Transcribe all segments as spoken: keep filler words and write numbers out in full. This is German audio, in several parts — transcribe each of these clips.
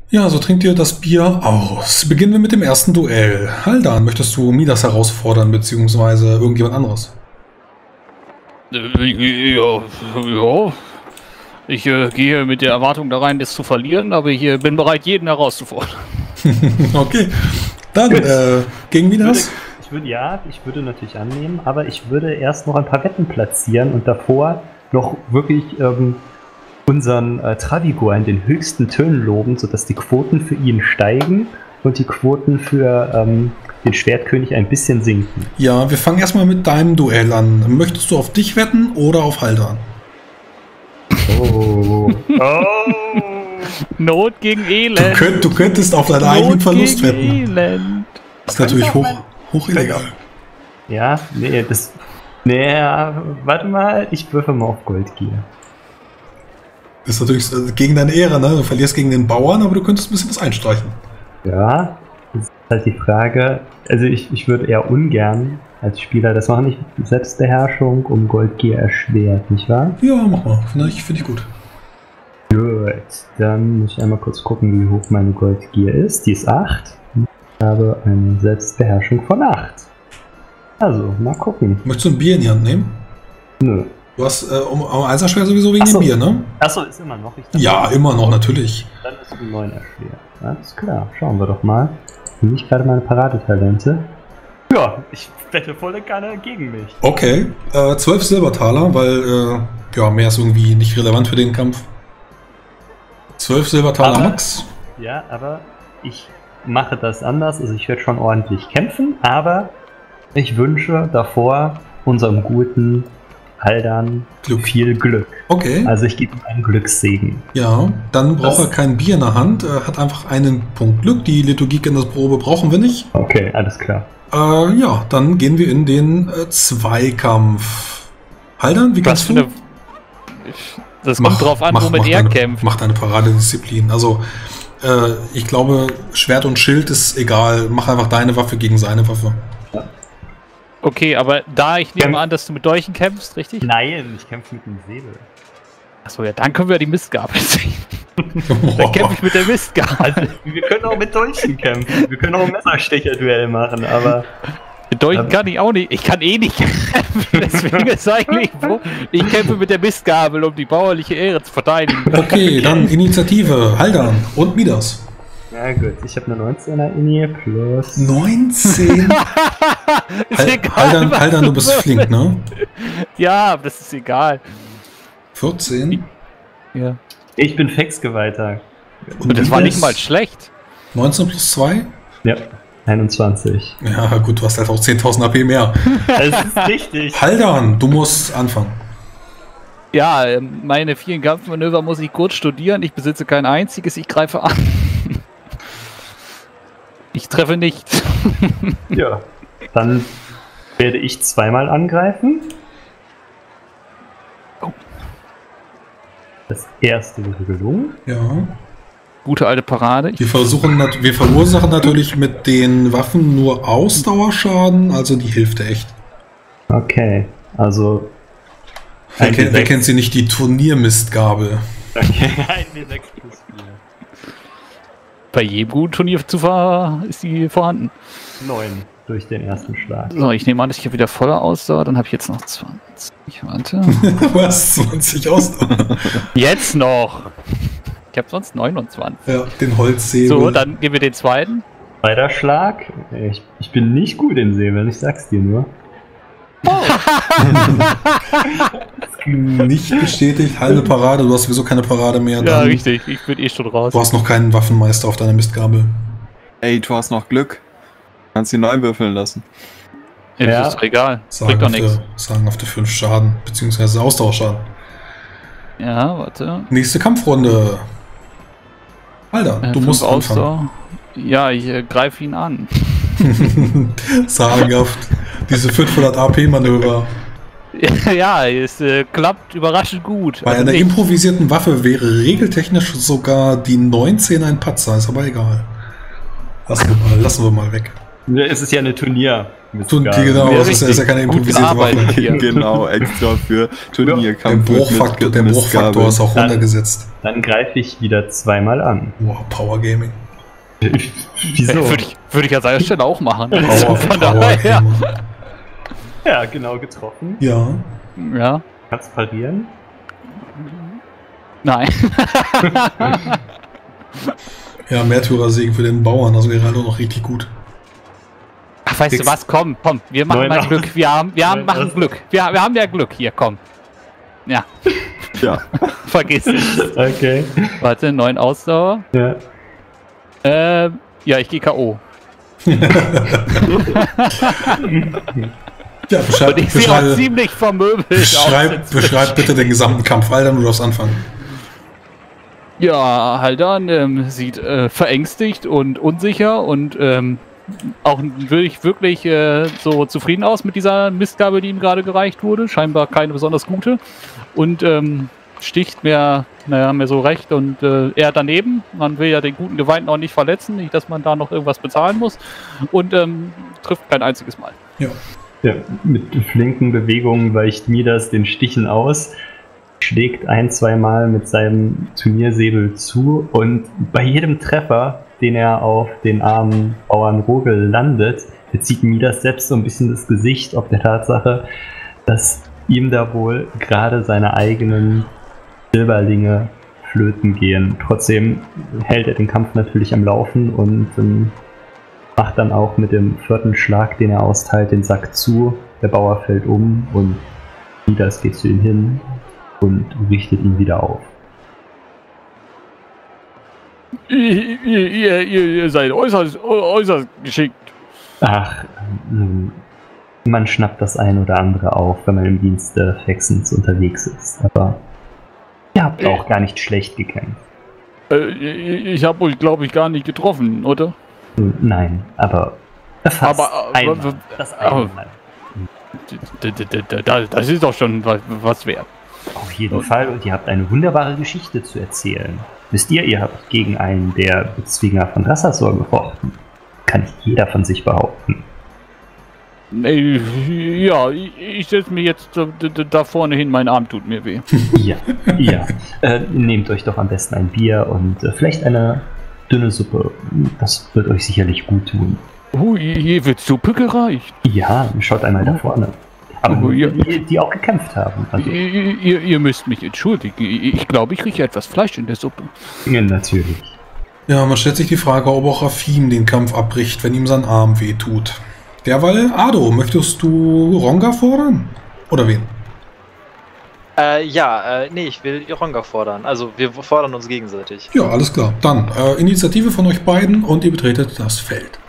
Ja, so trinkt ihr das Bier aus. Beginnen wir mit dem ersten Duell. Haldan, möchtest du Midas herausfordern, beziehungsweise irgendjemand anderes? Äh, Ja, ja. Ich äh, gehe mit der Erwartung da rein, das zu verlieren, aber ich äh, bin bereit, jeden herauszufordern. Okay, dann äh, gegen Midas? Ich würde, ja, ich würde natürlich annehmen, aber ich würde erst noch ein paar Wetten platzieren und davor noch wirklich ähm, unseren äh, Travigo in den höchsten Tönen loben, sodass die Quoten für ihn steigen und die Quoten für ähm, den Schwertkönig ein bisschen sinken. Ja, wir fangen erstmal mit deinem Duell an. Möchtest du auf dich wetten oder auf Haldan? Oh. Oh. Not gegen Du, Elend. könnt, du könntest auf deinen eigenen Verlust gegen wetten. Elend. Das ist natürlich hoch, hoch illegal. Ja, nee, das. Nee, warte mal, ich würfe mal auf Goldgier. Das ist natürlich äh, gegen deine Ehre, ne? Du verlierst gegen den Bauern, aber du könntest ein bisschen was einstreichen. Ja, das ist halt die Frage. Also ich, ich würde eher ungern als Spieler das machen, nicht mit Selbstbeherrschung um Goldgier erschwert, nicht wahr? Ja, mach mal. Finde ich, find ich gut. Gut, dann muss ich einmal kurz gucken, wie hoch meine Goldgier ist. Die ist acht. Ich habe eine Selbstbeherrschung von acht. Also, mal gucken. Möchtest du ein Bier in die Hand nehmen? Nö. Du hast äh, um, um eins erschwert sowieso wegen Ach so. dem Bier, ne? Achso, ist immer noch. Ich dachte, Ja, immer noch, natürlich. Dann ist um neun erschwert. Alles klar, schauen wir doch mal. Bin ich gerade meine Paradetalente? Ja, ich wette volle Kanne gegen mich. Okay, äh, zwölf Silbertaler, weil, äh, ja, mehr ist irgendwie nicht relevant für den Kampf. zwölf Silbertaler Aber- Max. Ja, aber ich mache das anders. Also ich werde schon ordentlich kämpfen, aber ich wünsche davor unserem guten Haldan Glück. viel Glück. Okay, Also ich gebe ihm einen Glückssegen. ja, dann braucht Das- er kein Bier in der Hand, er hat einfach einen Punkt Glück. Die Liturgie in der Probe brauchen wir nicht. Okay, alles klar. Äh, ja, dann gehen wir in den äh, Zweikampf. Haldan, wie Was kannst für du? eine. Das kommt drauf an, womit er deine, kämpft. Mach deine Paradedisziplin. Also, äh, ich glaube, Schwert und Schild ist egal. Mach einfach deine Waffe gegen seine Waffe. Okay, aber da ich nehme Kämpf- an, dass du mit Dolchen kämpfst, richtig? Nein, ich kämpfe mit dem Säbel. Achso, ja, dann können wir die Mistgabel sehen. Dann kämpfe ich mit der Mistgabel. Wir können auch mit Dolchen kämpfen. Wir können auch ein Messerstecher-Duell machen, aber Mit Dolchen Ähm. kann ich auch nicht. Ich kann eh nicht kämpfen. Deswegen ist eigentlich wo. Ich kämpfe mit der Mistgabel, um die bauerliche Ehre zu verteidigen. Okay, dann Initiative. Haldan und Midas. ja gut. Ich habe eine neunzehner Ini plus. neunzehn? Ist Hal- egal. Haldan, was Haldan, du bist würfelst. flink, ne? Ja, aber das ist egal. vierzehn. Ja. Ich bin Fexgeweihter. Und das war nicht Midas? mal schlecht. neunzehn plus zwei? Ja, einundzwanzig. Ja, gut, du hast halt auch zehntausend A P mehr. Das ist richtig. Haldan, du musst anfangen. Ja, ähm, meine vielen Kampfmanöver muss ich kurz studieren. Ich besitze kein einziges. Ich greife an. Ich treffe nicht. Ja. Dann werde ich zweimal angreifen. Oh. Das erste wäre gelungen. Ja. Gute alte Parade. Ich Wir versuchen, nat- wir verursachen natürlich mit den Waffen nur Ausdauerschaden, also die hilft echt. Okay, also. Wer, ein kennt, wer W sechs. kennt sie nicht, die Turniermistgabel? Okay, ein W sechs plus vier. bei jedem guten Turnier zu ver ist die vorhanden. neun durch den ersten Schlag. So, ich nehme an, dass ich hier wieder voller Ausdauer. Dann habe ich jetzt noch zwanzig. Warte. Du hast zwanzig Ausdauer. Jetzt noch. Ich habe sonst neunundzwanzig. Ja, den Holzsäbel. So, dann geben wir den zweiten. Zweiter Schlag. Ich, ich bin nicht gut im Säbel, ich sag's dir nur. Nicht bestätigt, halbe Parade, du hast sowieso keine Parade mehr. Ja, Dann, richtig. Ich bin eh schon raus. du hast noch keinen Waffenmeister auf deiner Mistgabel. Ey, du hast noch Glück. Kannst ihn neu würfeln lassen. Ja, das Ja. ist doch egal. Bringt doch nichts. Sagenhafte, sagenhafte fünf Schaden, beziehungsweise Ausdauerschaden. Ja, warte. Nächste Kampfrunde. Alter, Äh, du fünf musst anfangen. Ausdauer. Ja, ich äh, greife ihn an. Sagenhaft. Diese fünfhundert A P-Manöver. Ja, es äh, klappt überraschend gut. Bei Also einer nicht. improvisierten Waffe wäre regeltechnisch sogar die neunzehn ein Patzer, ist aber egal. Lassen wir mal, lassen wir mal weg. Es ist ja eine Turnier. Mistgabel. Genau, Ja, das ist, ist ja keine Gut improvisierte gearbeitet Waffe. hier. Genau, extra für Der Turnierkampf. Bruchfaktor, der Bruchfaktor ist auch Dann- runtergesetzt. Dann greife ich wieder zweimal an. Wow, Power Gaming. Wieso? Würde ich, würde ich an seiner Stelle auch machen. Power, Also von Power daher. Gamer. Ja, genau getroffen. Ja. Ja, Kannst parieren. nein. Ja, Märtyrersegen für den Bauern, das wäre halt auch noch richtig gut. Ach, weißt Nix. du was? Komm, komm, wir machen Neun mal aus- Glück. Wir haben, wir haben, Neun machen aus- Glück. Wir, wir haben ja Glück. Hier, komm. Ja, Ja. vergiss es. Okay. Warte, neun Ausdauer. Ja. Ähm, ja, ich gehe K O. Ja, beschreib, Und ich sehe auch beschreib, ziemlich vermöbelt beschreib, aus. beschreib bitte den gesamten Kampf. Alter, du darfst anfangen. Ja, Haldan ähm, sieht äh, verängstigt und unsicher und ähm, auch wirklich, wirklich äh, so zufrieden aus mit dieser Mistgabel, die ihm gerade gereicht wurde. Scheinbar keine besonders gute. Und ähm, sticht mir, naja, mir so recht und äh, er daneben. Man will ja den guten Geweinten auch nicht verletzen, nicht, dass man da noch irgendwas bezahlen muss. Und ähm, trifft kein einziges Mal. Ja. Ja, mit flinken Bewegungen weicht Midas den Stichen aus, schlägt ein, zweimal mit seinem Turniersäbel zu und bei jedem Treffer, den er auf den armen Bauern Rogel landet, bezieht Midas selbst so ein bisschen das Gesicht auf der Tatsache, dass ihm da wohl gerade seine eigenen Silberlinge flöten gehen. Trotzdem hält er den Kampf natürlich am Laufen und ähm, macht dann auch mit dem vierten Schlag, den er austeilt, den Sack zu. Der Bauer fällt um und Midas geht zu ihm hin und richtet ihn wieder auf. Ihr, ihr, ihr, ihr seid äußerst, äußerst geschickt. Ach, nun, man schnappt das ein oder andere auf, wenn man im Dienste Hexens unterwegs ist. Aber ihr habt auch gar nicht schlecht gekämpft. Äh, ich habe euch, glaube ich, gar nicht getroffen, oder? Nein, aber fast Aber, äh, einmal. w- Das aber- eine Mal. D- d- d- d- d- Das ist doch schon wa- was wert. Auf jeden Fall, und ihr habt eine wunderbare Geschichte zu erzählen. Wisst ihr, ihr habt gegen einen der Bezwinger von Rassasor gefochten. Kann nicht jeder von sich behaupten. Äh, Ja, ich, ich setze mich jetzt da, da, da vorne hin, mein Arm tut mir weh. Ja, ja. Äh, nehmt euch doch am besten ein Bier und äh, vielleicht eine dünne Suppe. Das wird euch sicherlich gut tun. Hui, hier wird Suppe gereicht. Ja, schaut einmal da vorne. Aber Oh, ja. die, die auch gekämpft haben. Also, Ihr, ihr, ihr müsst mich entschuldigen. Ich glaube, ich rieche etwas Fleisch in der Suppe. ja, natürlich. Ja, man stellt sich die Frage, ob auch Rafim den Kampf abbricht, wenn ihm sein Arm weh tut. Derweil, Ado, möchtest du Ronga fordern? Oder wen? Äh, ja, äh, nee, ich will Ronga fordern. Also, wir fordern uns gegenseitig. Ja, alles klar. Dann äh, Initiative von euch beiden und ihr betretet das Feld.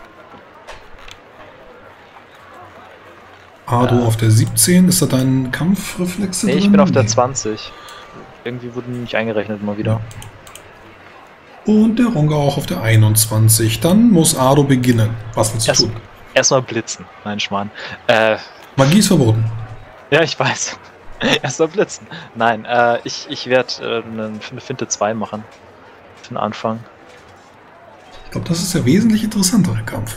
Ado Ja. auf der siebzehn, ist da dein Kampfreflexe Nee, drin? ich bin auf der Nee. zwanzig. Irgendwie wurden nicht eingerechnet mal wieder. Und der Ronga auch auf der einundzwanzig. Dann muss Ado beginnen. Was willst du Erst- tun? Erstmal blitzen. Nein, Schmarrn. Äh, Magie ist verboten. ja, ich weiß. Erstmal blitzen. Nein, äh, ich, ich werde äh, eine eine Finte zwei machen. Für den Anfang. Ich glaube, das ist der wesentlich interessantere Kampf.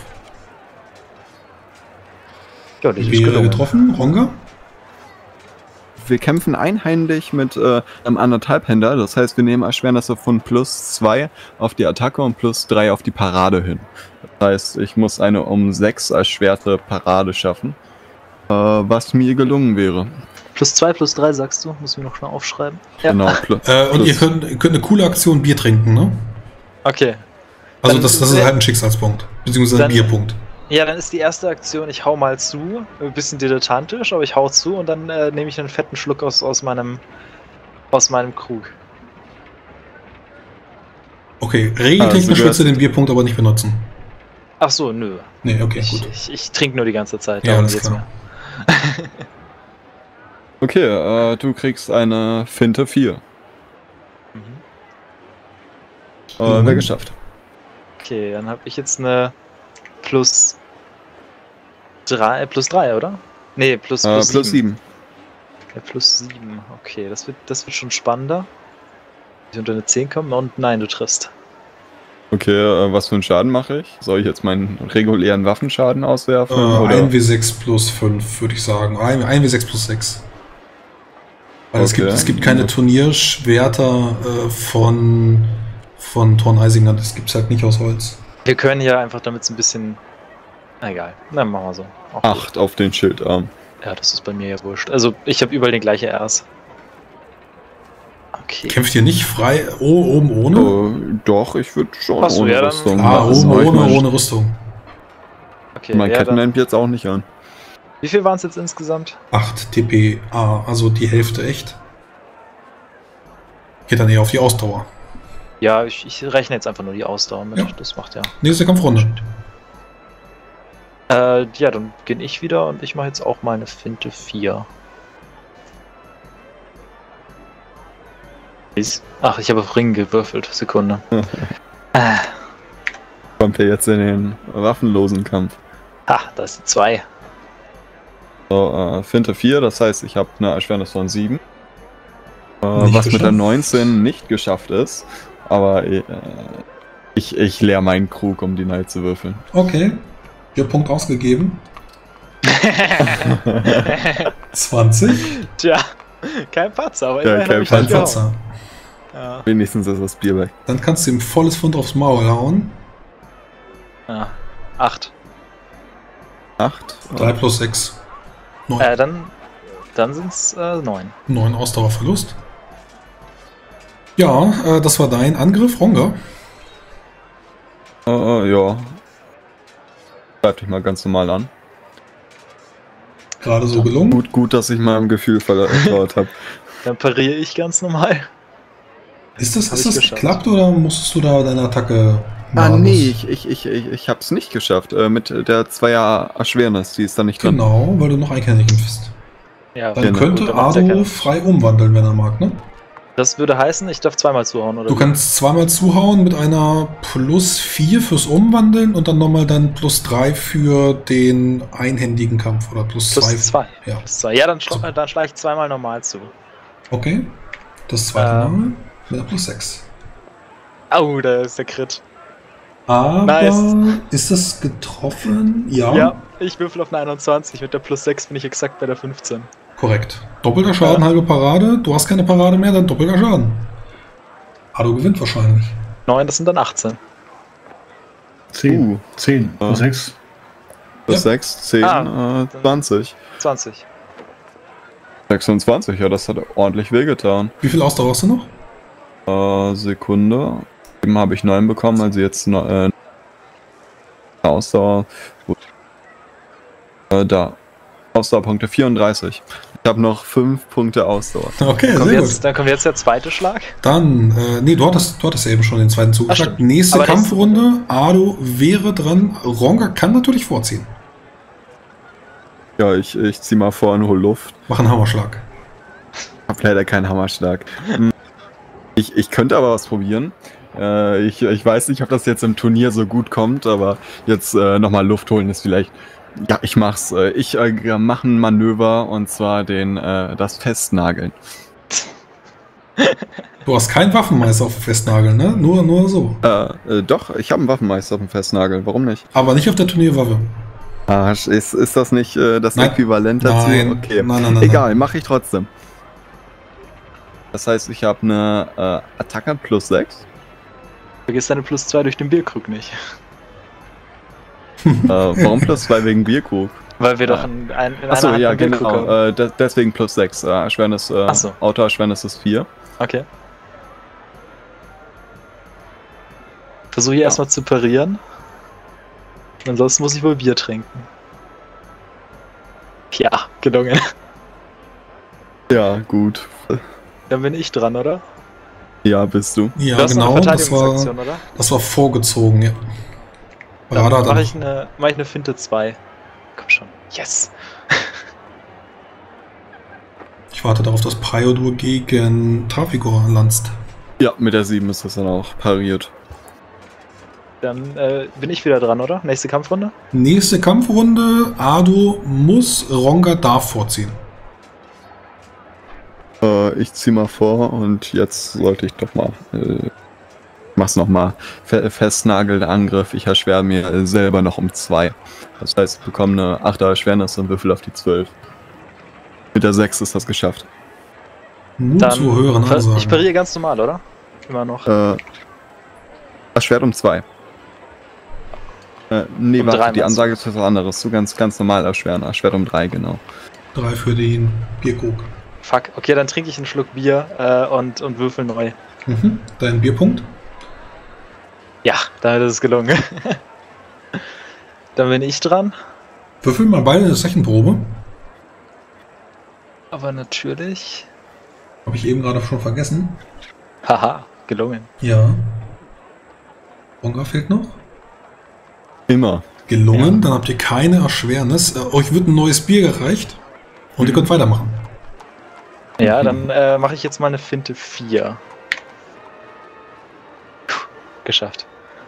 Ja, die ist Wäre gelungen. getroffen, Ronga? Wir kämpfen einhändig mit äh, einem Anderthalbhänder. Das heißt, wir nehmen Erschwernisse von plus zwei auf die Attacke und plus drei auf die Parade hin. Das heißt, ich muss eine um sechs erschwerte Parade schaffen, äh, was mir gelungen wäre. Plus zwei, plus drei sagst du? Muss ich mir noch schnell aufschreiben. Ja. Genau. Pl Äh, und plus- ihr könnt, ihr könnt eine coole Aktion Bier trinken, ne? Okay. Also Dann- das, das ist halt ein Schicksalspunkt. Beziehungsweise ein Dann- Bierpunkt. Ja, dann ist die erste Aktion, ich hau mal zu. Ein bisschen dilettantisch, aber ich hau zu und dann äh, nehme ich einen fetten Schluck aus, aus meinem aus meinem Krug. Okay, regeltechnisch Also du willst du hast- den Bierpunkt aber nicht benutzen. Ach so, nö. Nee, okay, Ich, gut. ich, ich trinke nur die ganze Zeit. Ja, darum alles geht's klar. mir. Okay, äh, du kriegst eine Finte vier. Mhm. Äh, Mhm. Wäre geschafft. Okay, dann habe ich jetzt eine plus drei, plus drei, oder? Nee, plus, Äh, plus, plus sieben. sieben. Ja, plus sieben. Okay, das wird, das wird schon spannender. Ich unter eine zehn kommen und nein, du triffst. Okay, äh, was für einen Schaden mache ich? Soll ich jetzt meinen regulären Waffenschaden auswerfen? Äh, oder? ein W sechs plus fünf, würde ich sagen. ein W sechs plus sechs. Weil es, Okay. gibt, es gibt keine Turnierschwerter äh, von, von Thorn Eisinger. Das gibt es halt nicht aus Holz. Wir können ja einfach, damit es ein bisschen... Na egal, dann machen wir so. Auch gut. acht auf den Schildarm. Ja, das ist bei mir ja wurscht. Also, ich habe überall den gleichen R S. Okay. Kämpft ihr nicht frei oh, oben ohne? Äh, doch, ich würde schon Ach so, ohne ja, dann- Rüstung. Ah, machen. oben Aber ich ohne, mein, ohne Rüstung. okay Mein ja, Ketten dann, nimmt jetzt auch nicht an. wie viel waren es jetzt insgesamt? acht T P A, also die Hälfte echt. Geht dann eher auf die Ausdauer. Ja, ich, ich rechne jetzt einfach nur die Ausdauer mit. Ja. Das macht ja. Nächste Kampfrunde. Äh, ja, dann beginne ich wieder und ich mache jetzt auch mal eine Finte vier. Ist- Ach, ich habe auf Ring gewürfelt. Sekunde. ah, Kommt er jetzt in den waffenlosen Kampf. ah, da ist die zwei. So, äh, Finte vier, das heißt, ich habe eine Erschwernis von sieben. Äh, Nicht was mit der geschafft. neunzehn nicht geschafft ist. Aber äh, ich, ich leer meinen Krug, um die Knight zu würfeln. Okay. Ihr Punkt ausgegeben. zwanzig. Tja, kein Patzer, aber Ja, immerhin kein hab ich Kein dich gehauen. Patzer. Ja. Wenigstens ist das Bier weg. Dann kannst du ihm volles Pfund aufs Maul hauen. Ja. Acht. acht. drei plus sechs. neun. Äh, dann, dann sind es äh, neun. neun Ausdauerverlust. Ja, äh, das war dein Angriff, Ronga. Äh, äh, ja. Greif dich mal ganz normal an. Gerade so gelungen. Gut, gut, dass ich meinem Gefühl vertraut habe. Dann pariere ich ganz normal. Ist das, Hab ist ich das geschafft. geklappt oder musstest du da deine Attacke Ah, machen? nee, ich, ich, ich, ich, ich hab's nicht geschafft. Äh, mit der Zweier Erschwernis, die ist da nicht drin. Genau, weil du noch einkernig kämpfst. Ja, Dann Genau. könnte Dann macht's ja Ado keinen- frei umwandeln, wenn er mag, ne? Das würde heißen, ich darf zweimal zuhauen, oder? Du wie? kannst zweimal zuhauen mit einer plus vier fürs Umwandeln und dann nochmal dann plus drei für den einhändigen Kampf oder plus Plus zwei. zwei. Ja. Plus zwei. Ja, dann, schla So. dann schlage ich zweimal normal zu. Okay. Das zweite Ähm. Mal mit einer plus sechs. Au, da ist der Crit. Aber Nice. ist das getroffen? Ja. Ja, ich würfel auf eine einundzwanzig. Mit der plus sechs bin ich exakt bei der fünfzehn. Korrekt. Doppelter Schaden, Ja. halbe Parade. Du hast keine Parade mehr, dann doppelter Schaden. Ado gewinnt wahrscheinlich. neun, das sind dann achtzehn. zehn. Uh. zehn. Ja. Plus sechs. Plus Ja. sechs, zehn, Ah. äh, zwanzig. zwanzig. sechsundzwanzig, ja, das hat ordentlich wehgetan. Wie viel Ausdauer hast du noch? Äh, Sekunde. Eben habe ich neun bekommen, also jetzt noch, äh, Ausdauer. Gut. Äh, da. Ausdauerpunkte vierunddreißig. Ich habe noch fünf Punkte Ausdauer. Okay, Kommt sehr jetzt, gut. dann kommt jetzt der zweite Schlag. Dann, äh, nee, du hattest, du hattest ja eben schon den zweiten Zug Ach, gesagt. stimmt. Nächste Aber nächste Kampfrunde, Ado wäre dran. Ronga kann natürlich vorziehen. Ja, ich, ich zieh mal vor und hol Luft. Mach einen Hammerschlag. Hab leider keinen Hammerschlag. Hm. Ich, ich könnte aber was probieren. Äh, ich, ich weiß nicht, ob das jetzt im Turnier so gut kommt, aber jetzt äh, nochmal Luft holen ist vielleicht. Ja, ich mach's. Äh, ich äh, mache ein Manöver und zwar den äh, das Festnageln. Du hast keinen Waffenmeister auf dem Festnagel, ne? Nur, nur so. Äh, äh, doch, ich habe einen Waffenmeister auf dem Festnagel. Warum nicht? Aber nicht auf der Turnierwaffe. Ah, ist, ist das nicht äh, das Nein. Äquivalent dazu? Nein. Okay. Nein, nein, nein, Egal, mache ich trotzdem. Das heißt, ich habe eine äh, Attacke plus sechs. Vergiss deine plus zwei durch den Bierkrug nicht. Äh, warum plus zwei wegen Bierkrug? Weil wir doch Ah. in, ein, in Achso, einer Hand ja, einen Bierkrug genau. haben. Äh, de deswegen plus sechs. Äh, Erschwernis, äh, Ach so. Auto-Erschwernis ist vier. Okay. Versuche hier Ja. erstmal zu parieren. Ansonsten muss ich wohl Bier trinken. Ja, gelungen. Ja, gut. Dann bin ich dran, oder? Ja, bist du. Ja, du hast noch genau. eine Das war, Verteidigungsaktion, oder? das war vorgezogen, ja. Dann Parade hat er mache ich, noch. eine, mach ich eine Finte zwei. Komm schon. Yes! Ich warte darauf, dass Priodur gegen Trafigor lanzt. Ja, mit der sieben ist das dann auch pariert. Dann äh, bin ich wieder dran, oder? Nächste Kampfrunde? Nächste Kampfrunde. Ado muss, Ronga darf vorziehen. Äh, ich zieh mal vor und jetzt sollte ich doch mal äh, mach's nochmal. Fe festnagelnder Angriff. Ich erschwere mir selber noch um zwei. Das heißt, ich bekomme eine achter Erschwernis und würfel auf die zwölf. Mit der sechs ist das geschafft. Mut Dann zu höheren ver- Ansagen. Ich pariere ganz normal, oder? Immer noch. Äh, erschwert um zwei. Äh, nee, Um warte, drei die meinst Ansage ist was anderes. Du ganz, ganz normal erschweren. Erschwert um drei, genau. Drei für den Bierkrug. Fuck. Okay, dann trinke ich einen Schluck Bier äh, und, und würfel neu. Mhm. Dein Bierpunkt? Ja, damit ist es gelungen. Dann bin ich dran. Würfel mal beide eine Sechenprobe. Aber natürlich. Habe ich eben gerade schon vergessen. Haha, gelungen. Ja. Bonga fehlt noch. Immer. Gelungen, Ja. dann habt ihr keine Erschwernis. Äh, euch wird ein neues Bier gereicht und ihr könnt weitermachen. Ja, dann äh, mache ich jetzt mal eine Finte vier. Puh, geschafft.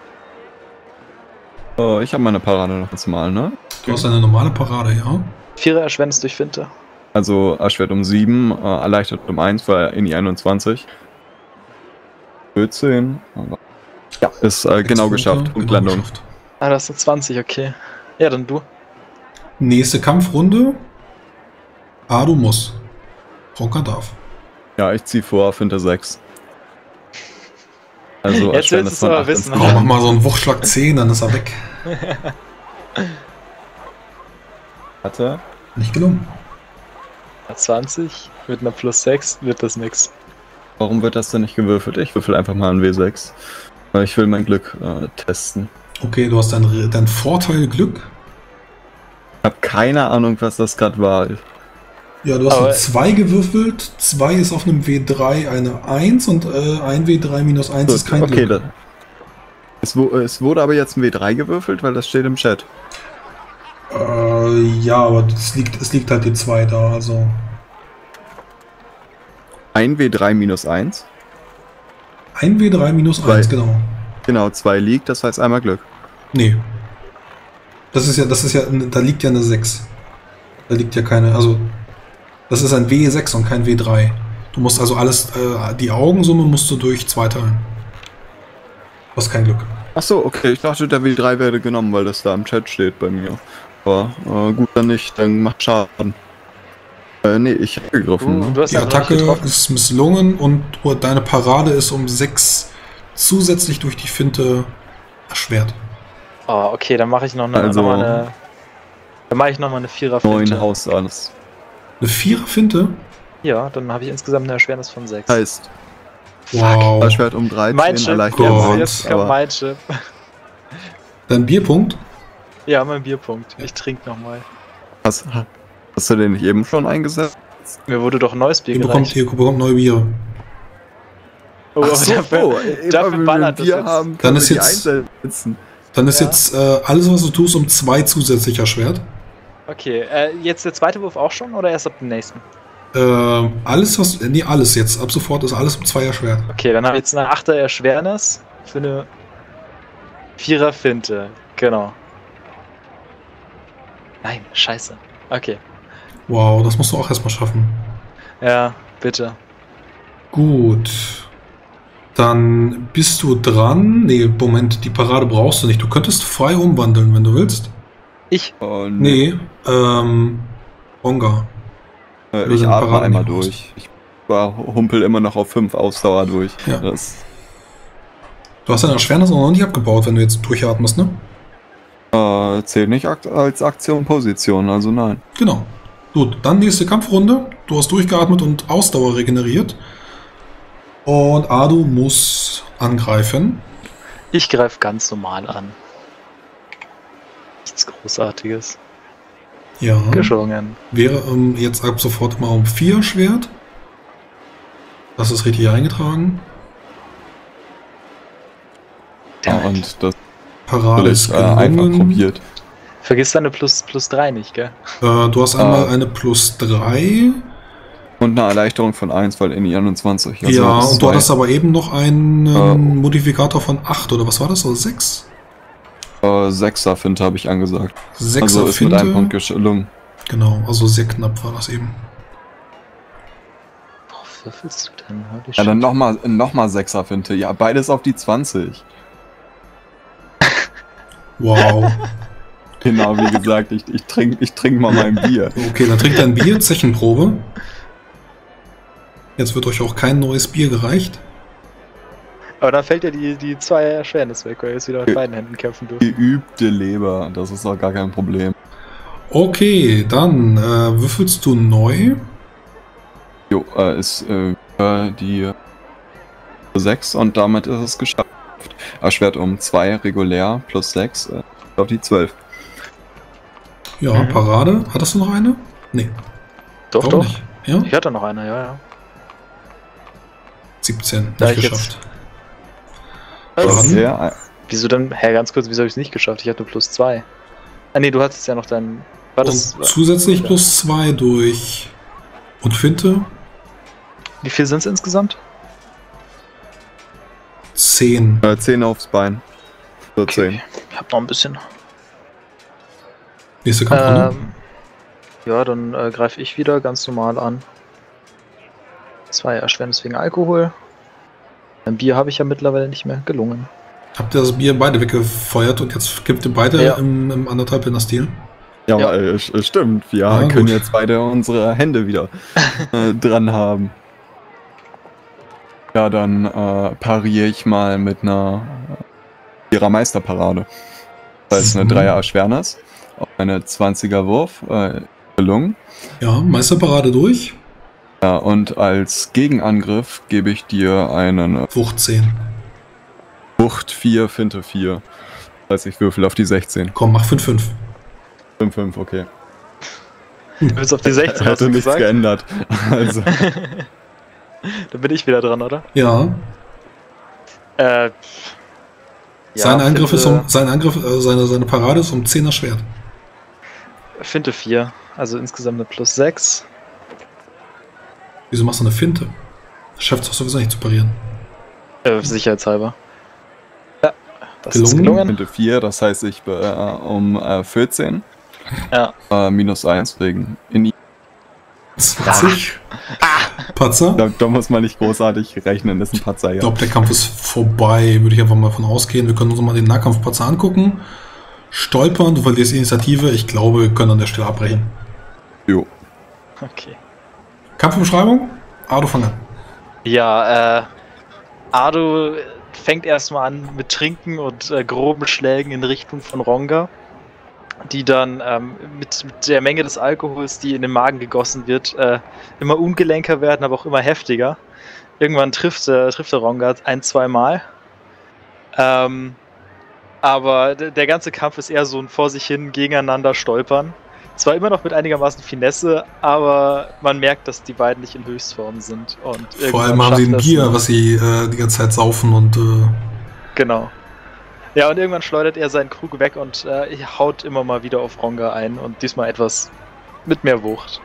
Oh, ich habe meine Parade noch ganz mal, ne? Du hast eine normale Parade, ja. Vierer Erschwernis durch Finte. Also erschwert um sieben, äh, erleichtert um eins, weil in die einundzwanzig. vierzehn. Aber ja, ist äh, genau geschafft. Genau Punktlandung. geschafft. Ah, das ist eine zwanzig, okay. Ja, dann du. Nächste Kampfrunde. Ah, du musst. Ronka darf. Ja, ich ziehe vor, Finte sechs. Also Jetzt Erschwernis willst du's aber acht wissen. Oh, mach mal so einen Wuchtschlag zehn, dann ist er weg. Hatte. Nicht gelungen. zwanzig mit einer plus sechs wird das nix. Warum wird das denn nicht gewürfelt? Ich würfel einfach mal ein W sechs. Weil ich will mein Glück äh, testen. Okay, du hast deinen dein Vorteil Glück. Ich habe keine Ahnung, was das gerade war. Ja, du hast Aber- eine zwei gewürfelt. zwei ist auf einem W drei eine eins und äh, ein W drei minus eins ist kein okay, Glück. da, es, wo, es wurde aber jetzt ein W drei gewürfelt, weil das steht im Chat. Äh, ja, aber es liegt, es liegt halt die zwei da, also. Ein W drei minus eins. ein W drei minus Zwei. eins, genau. Genau, zwei liegt, das heißt einmal Glück. Nee. Das ist ja, das ist ja, da liegt ja eine sechs. Da liegt ja keine, also. Das ist ein W sechs und kein W drei. Du musst also alles, äh, die Augensumme musst du durch zwei teilen. Du hast kein Glück. Achso, okay, ich dachte, der W drei werde genommen, weil das da im Chat steht bei mir. Aber äh, gut, dann nicht, dann macht Schaden. Äh, nee, ich hab gegriffen. Du, ne? du hast Die ja noch nicht Attacke getroffen. ist misslungen und du- deine Parade ist um sechs zusätzlich durch die Finte erschwert. Oh, okay, dann mache ich noch eine, Also- noch mal eine. Dann mache ich nochmal eine Vierer Neun Finte. Haus alles. Eine Vierer-Finte? Ja, dann habe ich insgesamt eine Erschwernis von sechs. Heißt, Wow. Erschwert um dreizehn, Mein Chip, erleichtert Gott. um jetzt, eins, jetzt kommt aber mein Chip. Dein Bierpunkt? Ja, mein Bierpunkt. Ich trinke nochmal. hast, hast du den nicht eben schon eingesetzt? Mir wurde doch ein neues Bier Ihr bekommt, gereicht. ihr bekommt neue Biere. Oh, Ach so, dafür, oh, dafür wenn ballert wir das Bier jetzt. haben, Dann können ist wir die jetzt- einsetzen. Dann ist Ja. jetzt äh, alles, was du tust, um zwei zusätzlich erschwert. Okay, äh, jetzt der zweite Wurf auch schon oder erst ab dem nächsten? Äh, alles, was. Nee, alles jetzt. Ab sofort ist alles um zwei erschwert. Okay, dann habe ich jetzt eine achter Erschwernis für eine Vierer Finte. Genau. Nein, scheiße. Okay. Wow, das musst du auch erstmal schaffen. Ja, bitte. Gut. Dann bist du dran. Nee, Moment, die Parade brauchst du nicht. Du könntest frei umwandeln, wenn du willst. Ich. Oh, Nee, ähm. Bonga. Äh, Löse ich den atme Paraden einmal nicht aus. durch. Ich war, humpel immer noch auf fünf Ausdauer durch. Ja. Das Du hast deine Erschwernis auch noch nicht abgebaut, wenn du jetzt durchatmest, ne? äh, zählt nicht ak als Aktion Position, also nein. Genau. Gut, dann nächste Kampfrunde. Du hast durchgeatmet und Ausdauer regeneriert. Und Adu muss angreifen. Ich greife ganz normal an. Nichts Großartiges. Ja. Geschwungen. Wäre ähm, jetzt ab sofort immer um vier Schwert. Das ist richtig eingetragen. Ja, Damn it. und das Parade will ist ich äh, einfach gelungen. probiert. Vergiss deine plus, plus drei nicht, gell? Äh, du hast einmal Ah. eine plus drei. Und eine Erleichterung von eins, weil in die einundzwanzig. Also ja, das und du zwei. hattest aber eben noch einen ähm, Äh. Modifikator von acht, oder was war das? Oder sechs? Äh, Sechser Finte habe ich angesagt. Sechser Also ist mit einem Punkt Finte. gelungen. Genau, also sehr knapp war das eben. Was würfelst du denn? Holy Ja, shit. dann nochmal noch mal Sechser Finte. Ja, beides auf die zwanzig. Wow. Genau, wie gesagt, ich, ich trinke ich trink mal mein Bier. Okay, dann trinkt ein Bier, Zechenprobe. Jetzt wird euch auch kein neues Bier gereicht. Aber dann fällt ja die, die zwei Erschwernis weg, weil ihr jetzt wieder mit beiden Händen kämpfen dürft. Geübte Leber, das ist auch gar kein Problem. Okay, dann äh, würfelst du neu. Jo, äh, ist äh, die sechs und damit ist es geschafft. Erschwert um zwei regulär plus sechs äh, auf die zwölf. Ja, Mhm. Parade. Hattest du noch eine? Nee. Doch, auch doch. Nicht. Ja? Ich hatte noch eine, ja, ja. siebzehn. Da Nicht ich geschafft. Was? Schaden? Sehr, Wieso denn? Hä, ganz kurz, wieso habe ich es nicht geschafft? Ich hatte nur plus zwei. Ah, nee, du hattest ja noch dein. War das. Und zusätzlich ja. plus zwei durch. Und Finte? Wie viel sind es insgesamt? zehn. äh, zehn aufs Bein. vierzehn. Ich hab noch ein bisschen. Nächste Kampagne. Ähm, ja, dann äh, greife ich wieder ganz normal an. Zwei Erschwernis wegen Alkohol. Ein Bier habe ich ja mittlerweile nicht mehr gelungen. Habt ihr das Bier beide weggefeuert und jetzt gibt ihr beide Ja. im, im anderthalb in der Stil? Ja, Ja. aber, äh, sch- stimmt. Wir Ah, können gut. jetzt beide unsere Hände wieder äh, dran haben. Ja, dann äh, pariere ich mal mit einer äh, ihrer Meisterparade. Das heißt eine Mhm. Dreier Erschwernis auf eine zwanziger Wurf äh, gelungen. Ja, Meisterparade durch. Ja, und als Gegenangriff gebe ich dir einen äh, Wucht zehn. Wucht vier, Finte vier. Das heißt, ich würfel auf die sechzehn. Komm, mach fünf fünf. fünf fünf, okay. Du bist auf die sechzehn, hast Hätte du nichts gesagt? geändert. Also, Dann bin ich wieder dran, oder? Ja, Äh. sein Angriff Finte, ist um, sein Angriff, äh, seine, seine Parade ist um zehn erschwert. Finte vier. Also insgesamt eine plus sechs. Wieso machst du eine Finte? Das schafft es doch sowieso nicht zu parieren. Äh, sicherheitshalber. Ja, das Gelungen? ist gelungen. Finte vier, das heißt, ich äh, um äh, vierzehn. Ja. Äh, minus eins wegen Inni. zwanzig. Patzer. Da, da muss man nicht großartig rechnen, das ist ein Patzer, Ich ja. glaube, der Kampf ist vorbei, würde ich einfach mal von ausgehen. Wir können uns mal den Nahkampfpatzer angucken. Stolpern, du verlierst die Initiative. Ich glaube, wir können an der Stelle abbrechen. Jo. Okay. Kampfbeschreibung? Ardo, fang an. Ja, äh. Ardo fängt erstmal an mit Trinken und äh, groben Schlägen in Richtung von Ronga, die dann ähm, mit, mit der Menge des Alkohols, die in den Magen gegossen wird, äh, immer ungelenker werden, aber auch immer heftiger. Irgendwann trifft, äh, trifft der Ronga ein, zwei Mal. Ähm, aber d- der ganze Kampf ist eher so ein vor sich hin gegeneinander stolpern. Zwar immer noch mit einigermaßen Finesse, aber man merkt, dass die beiden nicht in Höchstform sind. Und Vor allem irgendwann haben sie ein schafft das Bier, ein- was sie äh, die ganze Zeit saufen und äh, Genau. Ja, und irgendwann schleudert er seinen Krug weg und äh, haut immer mal wieder auf Ronga ein und diesmal etwas mit mehr Wucht.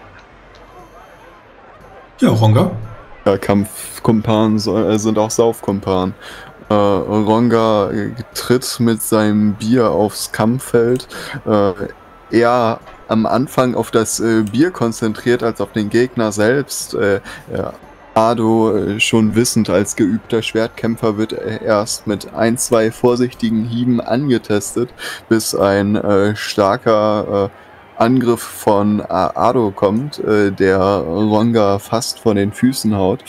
ja, Ronga. Ja, Kampfkumpanen so- äh, sind auch Saufkumpanen. Äh, Ronga äh, tritt mit seinem Bier aufs Kampffeld. Äh, eher am Anfang auf das äh, Bier konzentriert als auf den Gegner selbst. Äh, ja. Ardo, äh, schon wissend als geübter Schwertkämpfer, wird er erst mit ein, zwei vorsichtigen Hieben angetestet, bis ein äh, starker äh, Angriff von äh, Ardo kommt, äh, der Ronga fast von den Füßen haut.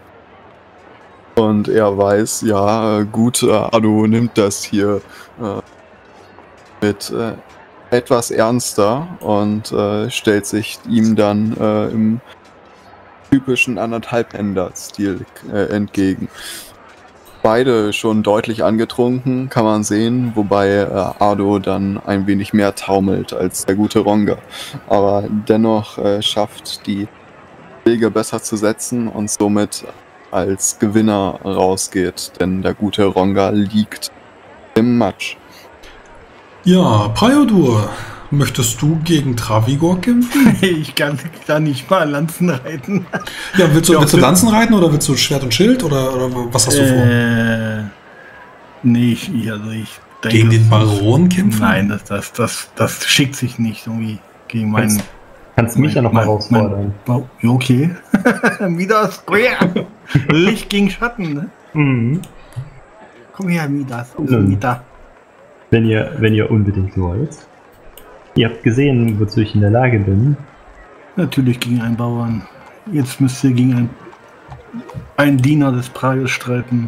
Und er weiß, ja, äh, gut, äh, Ardo nimmt das hier äh, mit äh, etwas ernster und äh, stellt sich ihm dann äh, im typischen Anderthalbhänder-Stil äh, entgegen. Beide schon deutlich angetrunken, kann man sehen, wobei äh, Ardo dann ein wenig mehr taumelt als der gute Ronga. Aber dennoch äh, schafft die Wege besser zu setzen und somit als Gewinner rausgeht, denn der gute Ronga liegt im Matsch. Ja, Priodur, möchtest du gegen Travigor kämpfen? Ich kann da nicht mal Lanzen reiten. Ja, willst du, Ja, willst du bitte. Lanzen reiten oder willst du Schwert und Schild oder, oder was hast du vor? Äh, nee, ich, also ich denke, Gegen den das- Baron kämpfen? Nein, das, das, das, das schickt sich nicht irgendwie gegen meinen Kannst mich ja noch Mein- herausfordern. mein- Ja, okay. Midas, oh ja. Licht gegen Schatten, ne? Mhm. Komm her, Midas. Oh, Nun. Mida. Wenn ihr, wenn ihr unbedingt wollt. Ihr habt gesehen, wozu ich in der Lage bin. Natürlich gegen einen Bauern. Jetzt müsst ihr gegen einen, einen Diener des Preises streiten.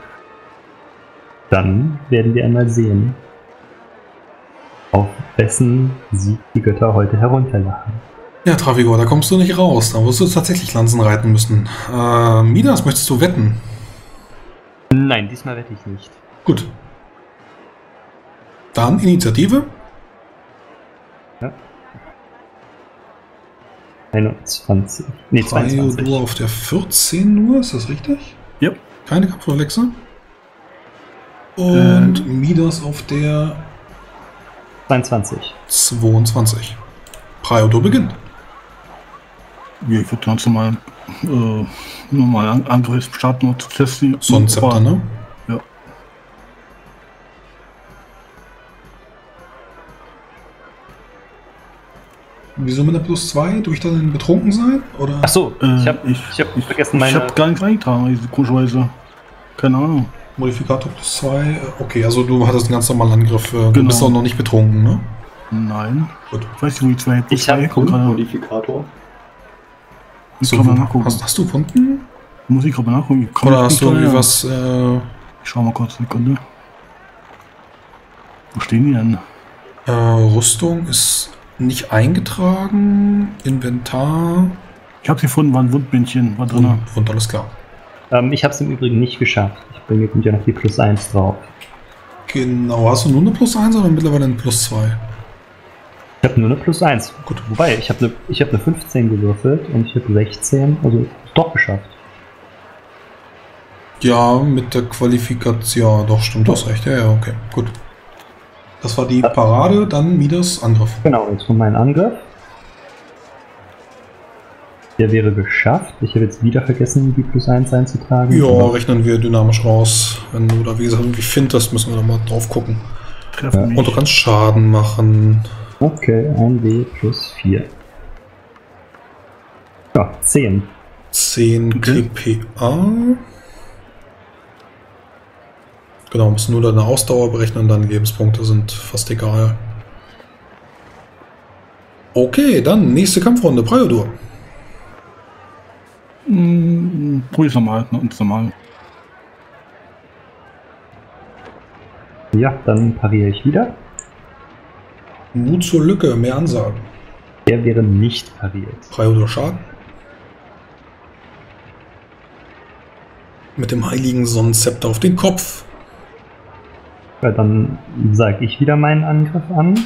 Dann werden wir einmal sehen, auf wessen Sieg die Götter heute herunterlachen. Ja, Trafigor, da kommst du nicht raus. Da musst du tatsächlich Lanzen reiten müssen. Äh, Midas, möchtest du wetten? Nein, diesmal wette ich nicht. Gut. Dann Initiative. einundzwanzig. Nee, zweiundzwanzig. Priodor auf der vierzehn nur, ist das richtig? Ja. Keine Kampfreflexe. Und Ähm. Midas auf der zweiundzwanzig. zweiundzwanzig. Priodor beginnt. Ja, ich würde ganz normal, äh, normal An- Angriff starten und zu testen. Sonnenzepter, ne? Ja. Wieso mit der plus zwei? Durch dann betrunken sein? Oder? Achso, Äh, ich habe ich- ich hab Ich, vergessen ich meine. habe gar nichts eingetragen, also komischerweise. Keine Ahnung. Modifikator plus zwei. Okay, also du hattest einen ganz normalen Angriff. äh, Du Genau. bist auch noch nicht betrunken, ne? Nein. Gut. Ich weiß nicht, wo die zwei Ich hab herkommen. Kann, Modifikator. ich So, kann mal nachgucken. hast, hast du Wunden? Muss ich gerade mal nachgucken. Ich kann Oder mich hast nicht du irgendwie dran was. Äh, erinnern. Ich schau mal kurz eine Sekunde. Wo stehen die denn? äh, Rüstung ist nicht eingetragen. Inventar. Ich habe sie gefunden, war ein Wundbändchen, war drin. Und, und alles klar. Ähm, ich habe es im Übrigen nicht geschafft. Ich bin mir kommt ja noch die plus eins drauf. Genau. Hast du nur eine plus eins oder mittlerweile eine plus zwei? Ich habe nur eine plus eins. Gut. Wobei, ich habe eine, ich hab eine fünfzehn gewürfelt und ich habe sechzehn, also doch geschafft. Ja, mit der Qualifikation. Ja, doch, stimmt, du hast recht. Ja, ja, okay. Gut. Das war die Parade, dann Midas Angriff. Genau, jetzt kommt mein Angriff. Der wäre geschafft. Ich habe jetzt wieder vergessen, die plus eins einzutragen. Ja, Aber rechnen wir dynamisch raus. Wenn du da, wie gesagt, irgendwie findest, müssen wir da mal drauf gucken. Treffen Ja. mich. Und du kannst Schaden machen. Okay, ein W plus vier. Ja, zehn. zehn Okay. T P A. Genau, musst nur deine Ausdauer berechnen, deine Lebenspunkte sind fast egal. Okay, dann nächste Kampfrunde, Priodor. Hm, probier's nochmal, uns normal. Ja, dann pariere ich wieder. Mut zur Lücke, mehr Ansagen. Der wäre nicht pariert. Priodor Schaden. Mit dem heiligen Sonnenzepter auf den Kopf. Ja, dann sage ich wieder meinen Angriff an.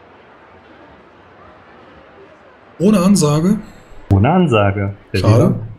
Ohne Ansage. Ohne Ansage. Der Schade. wäre